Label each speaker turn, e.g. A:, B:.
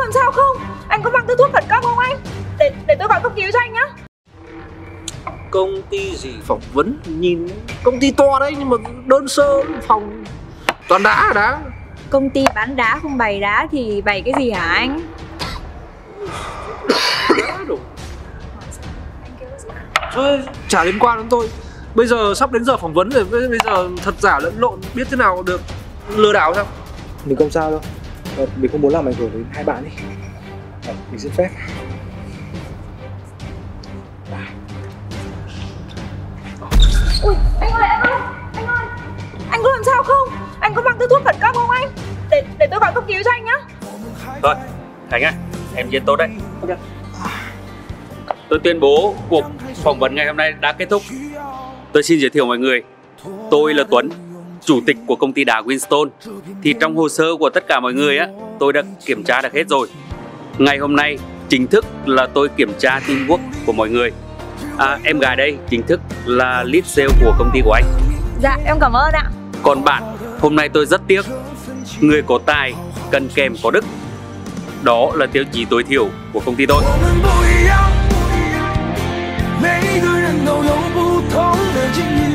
A: làm sao không? Anh có mang thứ thuốc khẩn cấp không anh? Để tôi gọi cấp cứu cho anh nhá.
B: Công ty gì phỏng vấn, nhìn công ty to đấy nhưng mà đơn sơ phòng toàn đá.
A: Công ty bán đá không bày đá thì bày cái gì hả anh?
B: Đá đủ. Thôi, chả liên quan đến tôi. Bây giờ sắp đến giờ phỏng vấn rồi, bây giờ thật giả lẫn lộn biết thế nào được, lừa đảo sao?
C: Mình không sao đâu, mình không muốn làm ảnh hưởng đến hai bạn ấy. Mình xin phép.
A: Ui, anh ơi, anh có làm sao không? Anh có mang thứ thuốc khẩn cấp không anh? Để tôi gọi cấp cứu cho anh nhá.
D: Thôi, Thành ơi, em diễn tốt đấy. Tôi tuyên bố cuộc phỏng vấn ngày hôm nay đã kết thúc. Tôi xin giới thiệu mọi người, tôi là Tuấn, chủ tịch của công ty đá Winston. Thì trong hồ sơ của tất cả mọi người á, tôi đã kiểm tra được hết rồi. Ngày hôm nay chính thức là tôi kiểm tra teamwork của mọi người. Em gái đây chính thức là lead sale của công ty của anh.
A: Dạ, em cảm ơn ạ.
D: Còn bạn, hôm nay tôi rất tiếc, người có tài cần kèm có đức. Đó là tiêu chí tối thiểu của công ty tôi.
E: 每个人都有不同的境遇。